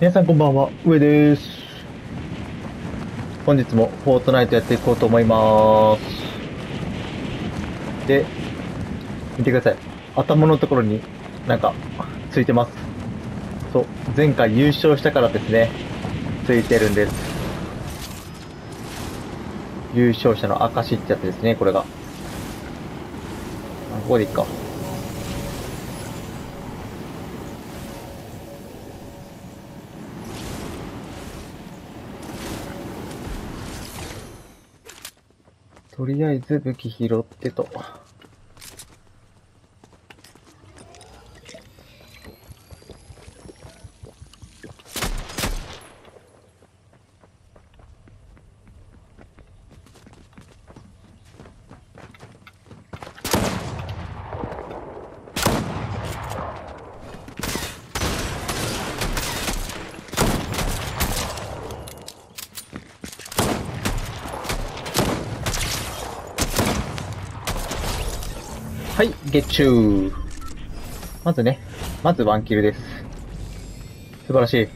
皆さんこんばんは、上です。本日もフォートナイトやっていこうと思います。で、見てください。頭のところになんかついてます。そう、前回優勝したからですね。ついてるんです。優勝者の証ってやつですね、これが。ここでいいか。とりあえず武器拾ってと。はい、ゲッチュー。まずね、まずワンキルです。素晴らしい。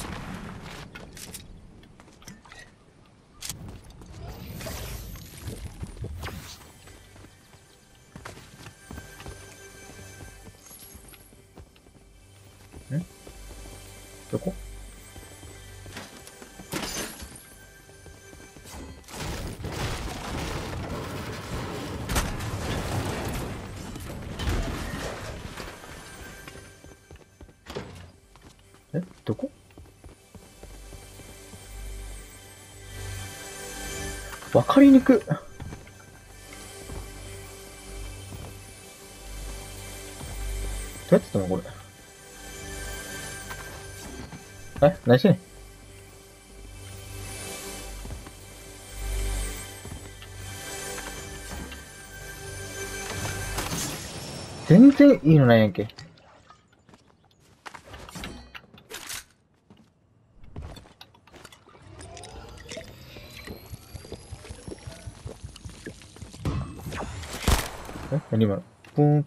んどこどこわかりにく。どうやってたのこれ。何してんねん。全然いいのないやんけ。何今のブーンって。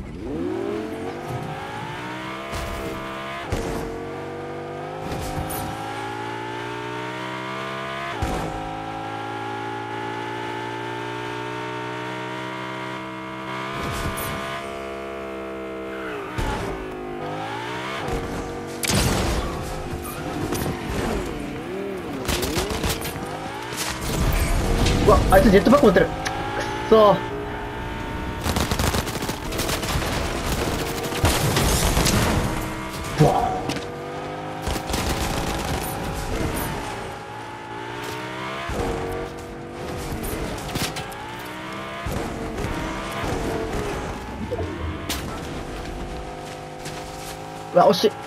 うわ、あいつジェットバック持ってる。くっそー。うわ、うわ、惜しい。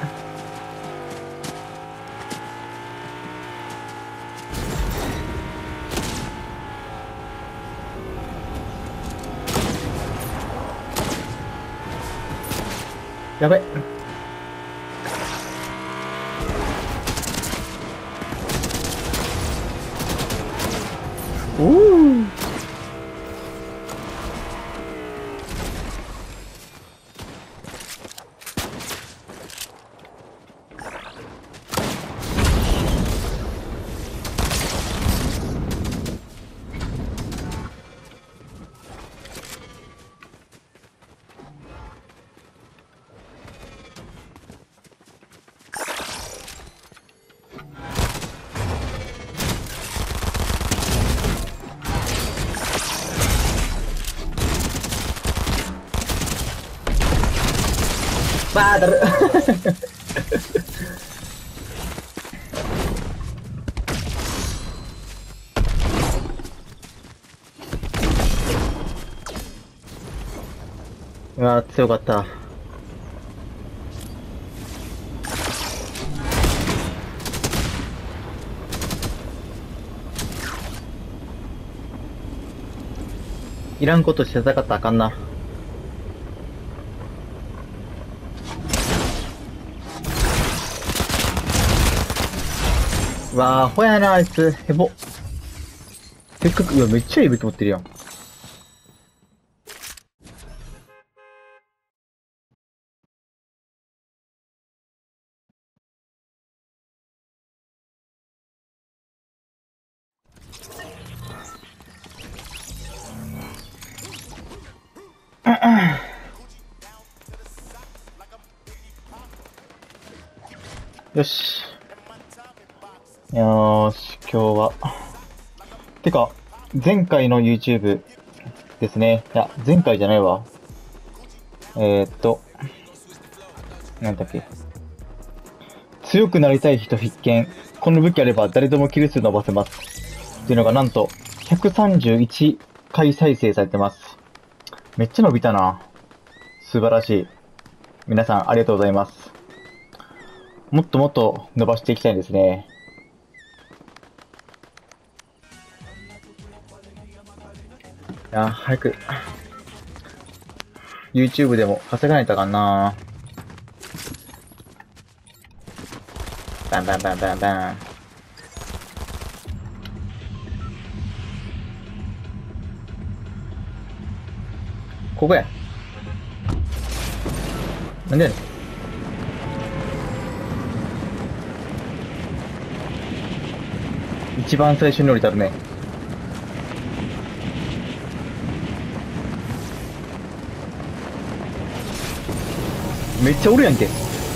やべ。おー。バーだる。うわ、強かった。いらんことして戦ったらあかんな。うわ、アホやな、あいつ。ヘボ。せっかく、いや、めっちゃいい武器持ってるやん。 よし。よーし、今日は。てか、前回の YouTube ですね。いや、前回じゃないわ。なんだっけ。強くなりたい人必見。この武器あれば誰でもキル数伸ばせます。っていうのがなんと、131回再生されてます。めっちゃ伸びたな。素晴らしい。皆さんありがとうございます。もっともっと伸ばしていきたいですね。いや、早く、YouTube でも稼がないとあかんな。バンバンバンバンバン。ここや。なんでやねん。一番最初に降りたるね。めっちゃおるやんけ。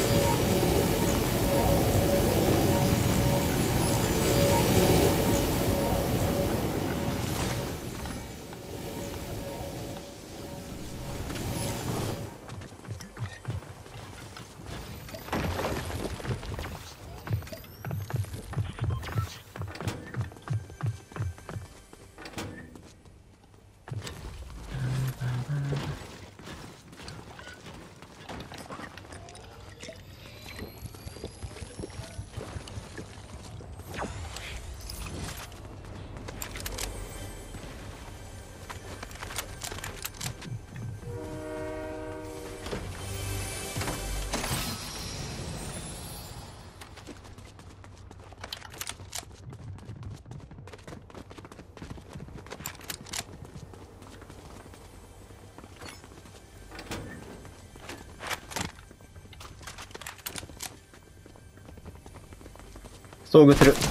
遭遇する。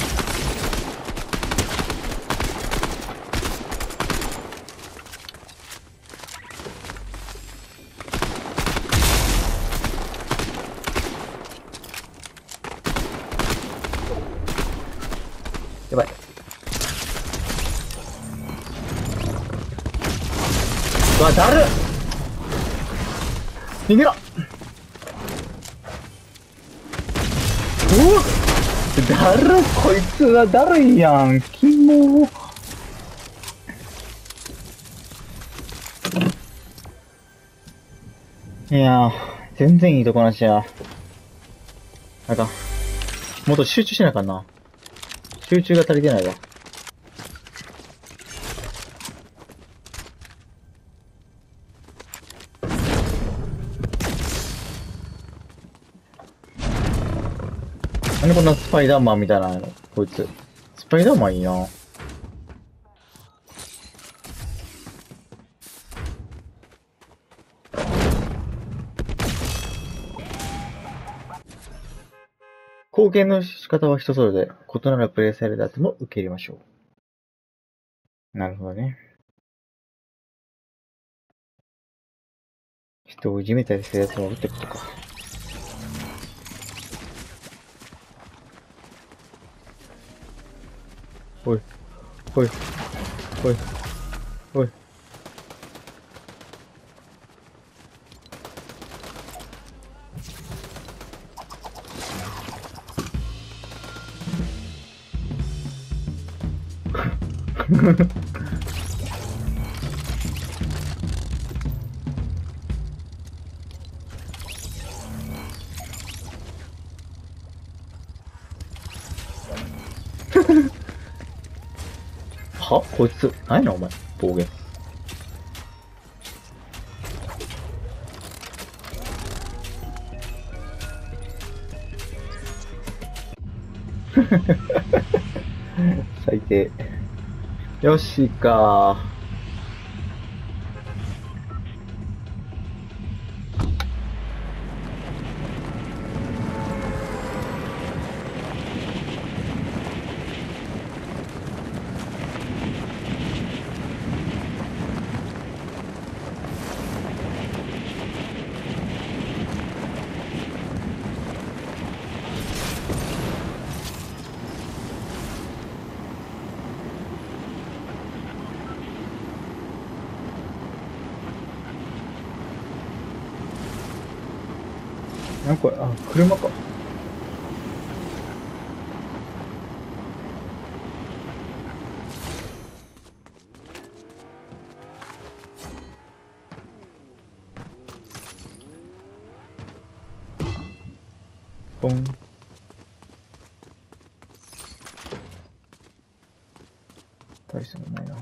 やばい。うわ、だるっ。逃げろ。おっだる、こいつはだるいやん。キモ。いやー、全然いいとこなしや。なんか、もっと集中しなあかんな。集中が足りてないわ。なんでこんなスパイダーマンみたいなのこいつ。スパイダーマンいいな。貢献の仕方は人それぞれ、異なるプレイスタイルであっても受け入れましょう。なるほどね。人をいじめたりするやつもおるってことか。おい、おい、おい、おい。はこいつ、何やねんお前、暴言。最低。よしか。 なんか、あ、車か。ポン。大したもんないな。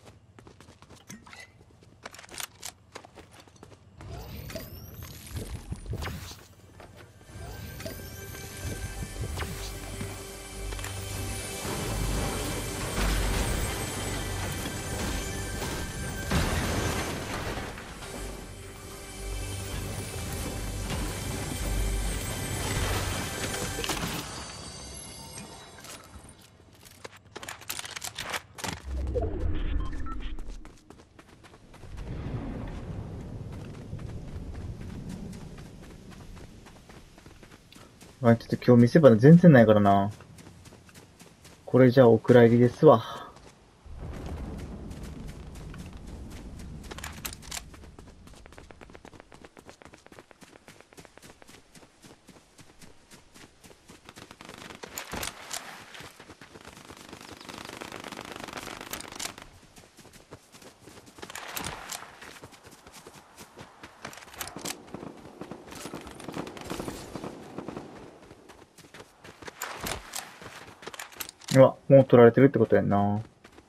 あ、ちょっと今日見せ場全然ないからな。これじゃあお蔵入りですわ。うわ、もう取られてるってことやんな。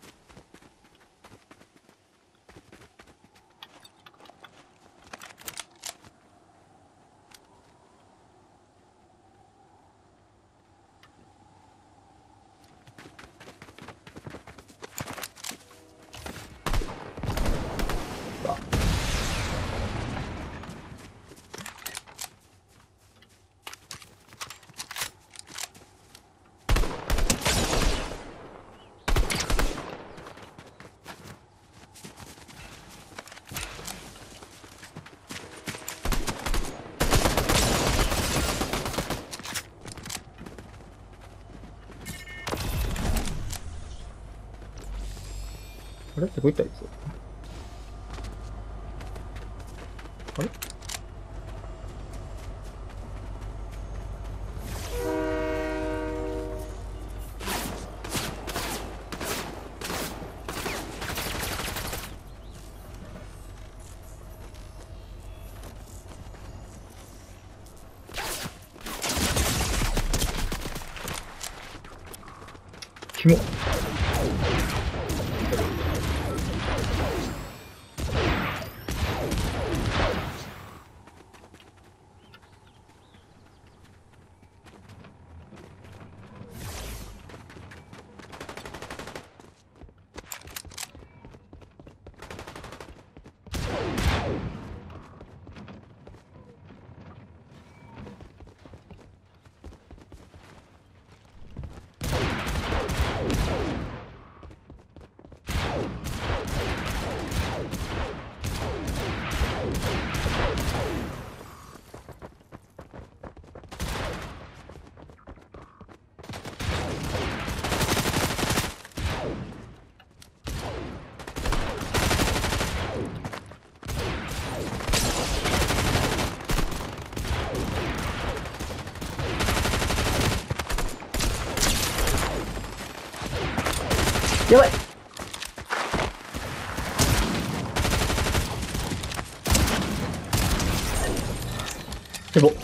あれどこ行ったあいつ。あれキモ。やばい。でも、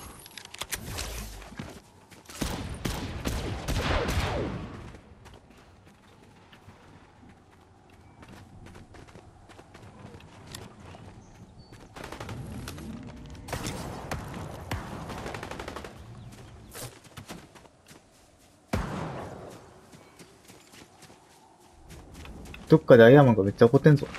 どっかでアイアンマンがめっちゃ怒ってんぞ。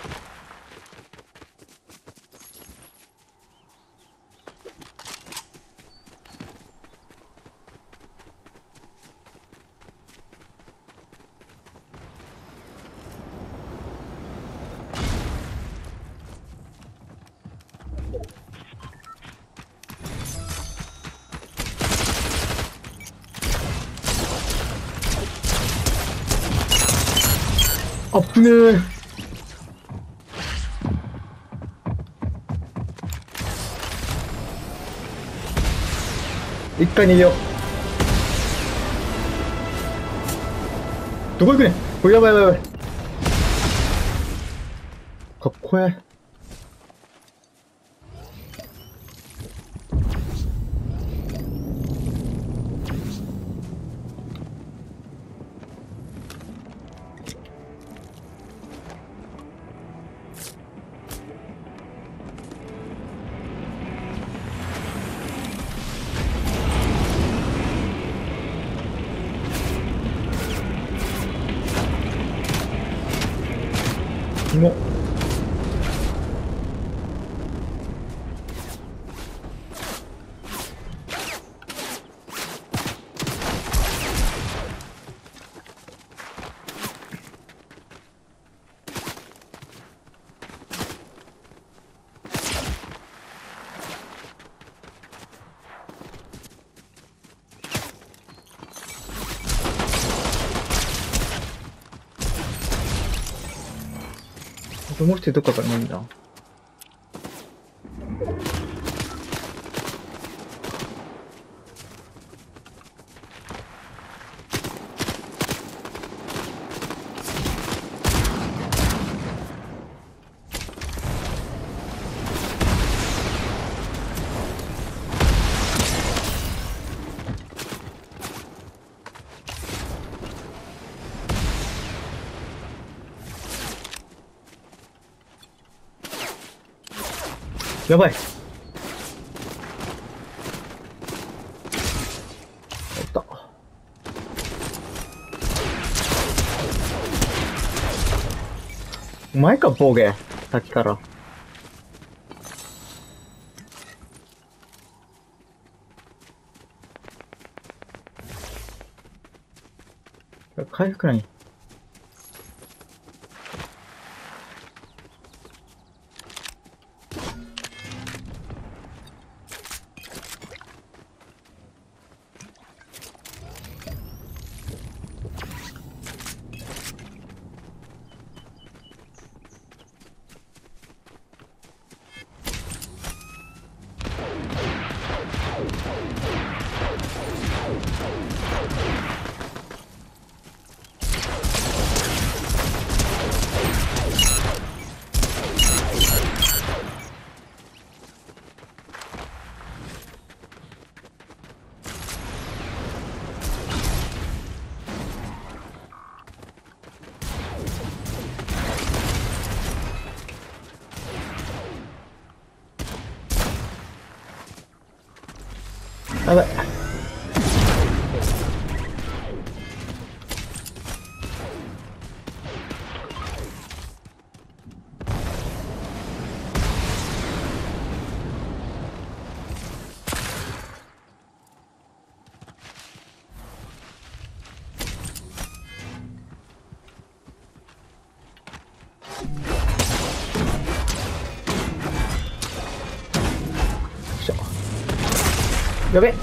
あっぶねー。 一回逃げよう。どこ行くねん。これやばいやばいやばい。かっこええ。キモ。もう一人どっかからいいんだ。やばい。おった。お前か、ボーゲ。さっきから。回復ない。やばい。やべ。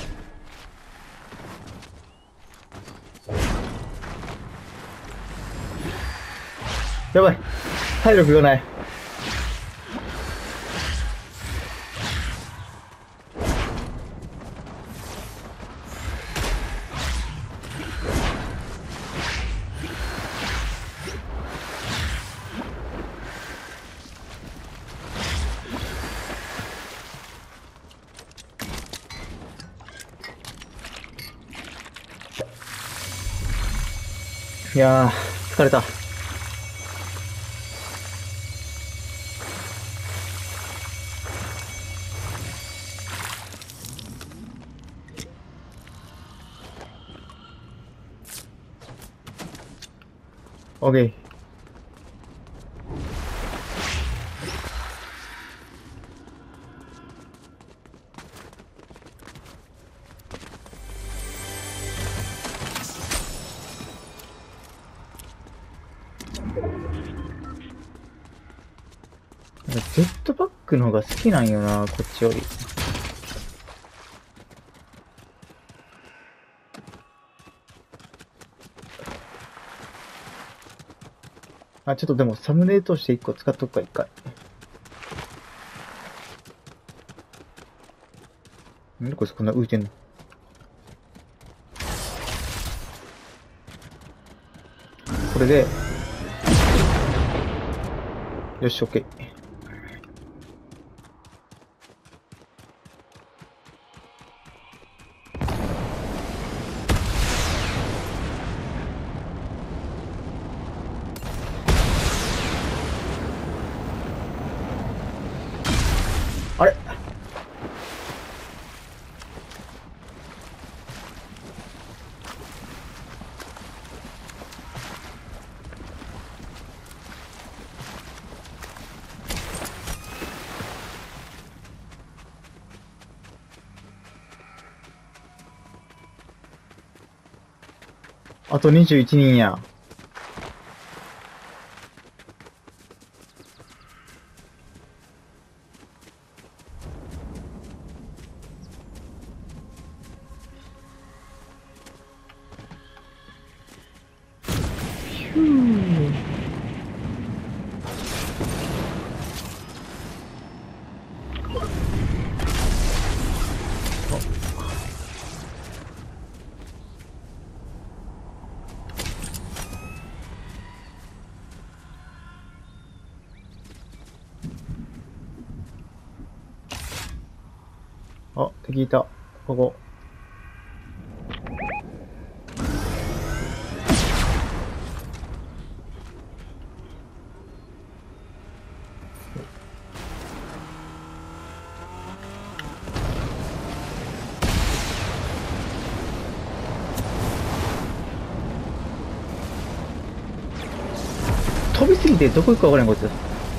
やばい。体力がない。いやー、疲れた。オッケー。ジェットパックの方が好きなんよな、こっちより。あ、ちょっとでもサムネとして1個使っとくか、1回。 なんでこいつこんな浮いてんの？これで、よし、オッケー。あれ？あと21人や。ふぅ。あ、敵いた。ここ。飛びすぎてどこ行くか分からんこいつ。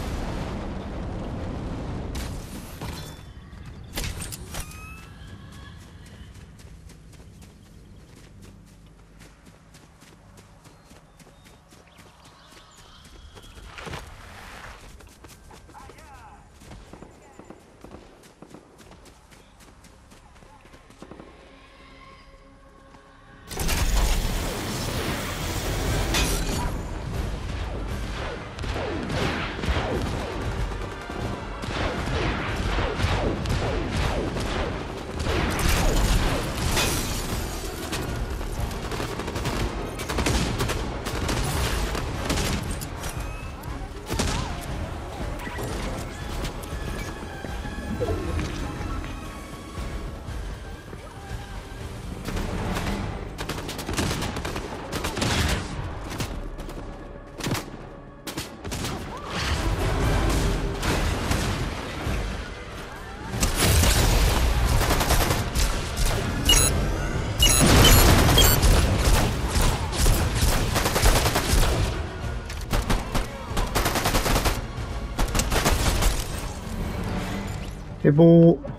ヘボー。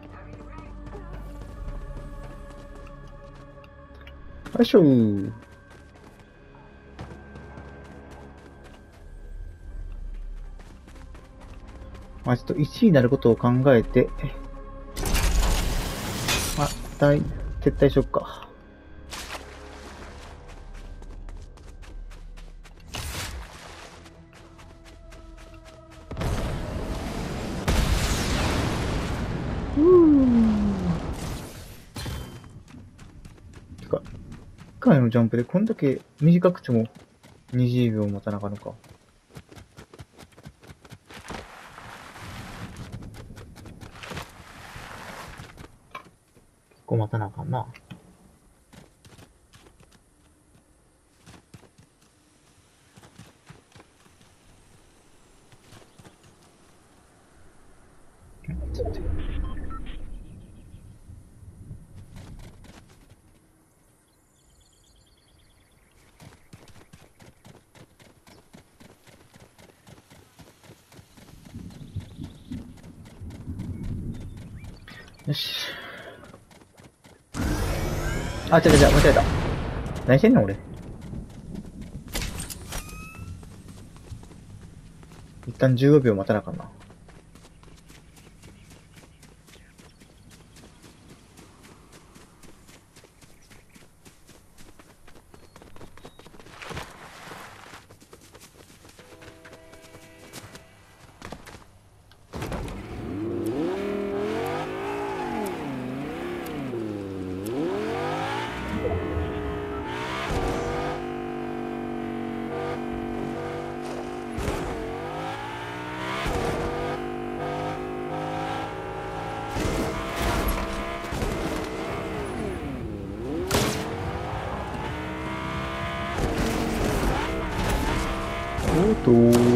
よいしょー。まあちょっと1位になることを考えて、まあ、撤退しよっか。てか、1回のジャンプでこんだけ短くても20秒持たなあかんのか。結構待たなあかんな。よし。あ、違う違う、間違えた。何してんの俺。一旦15秒待たなあかんな。 と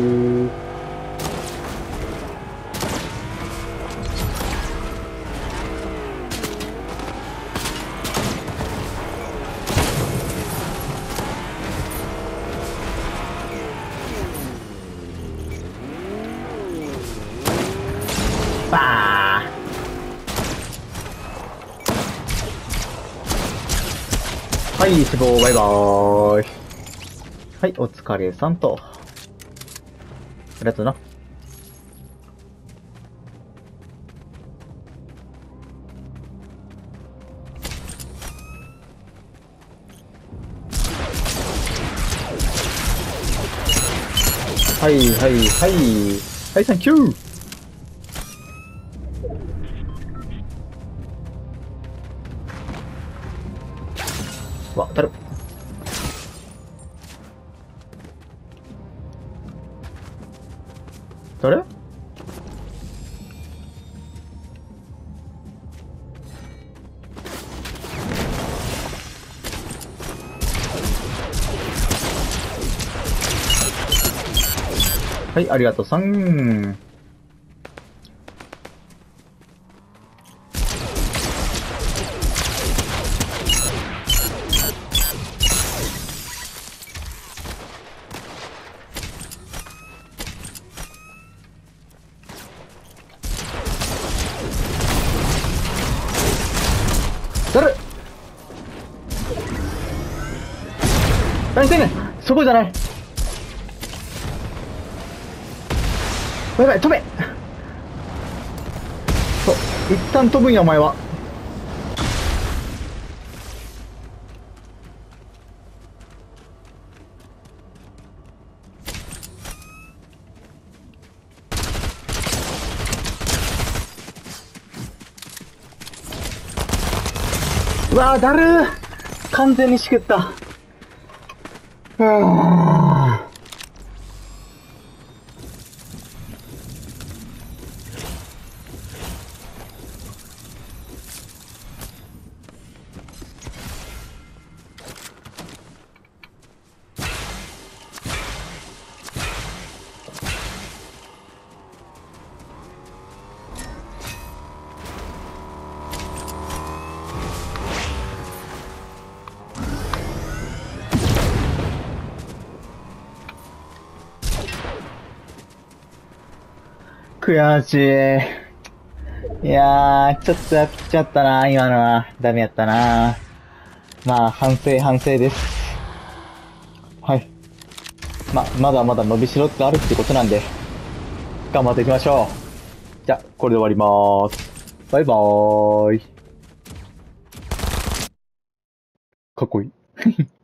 バーはい、死亡、バイバーイ。はい、お疲れさんと。ありがとうな。はい、はい、はい。はい、サンキュー。わ、当たる。誰？はい、ありがとうさん。誰？何してんねん、そこじゃない。やばい、飛べ。そう、一旦飛ぶんや、お前は。うわー、だるー。完全にしけった。はぁ。悔しい。いやー、ちょっとやっちゃったな、今のは。ダメやったな。まあ、反省です。はい。まだまだ伸びしろってあるってことなんで、頑張っていきましょう。じゃあ、これで終わりまーす。バイバーイ。かっこいい。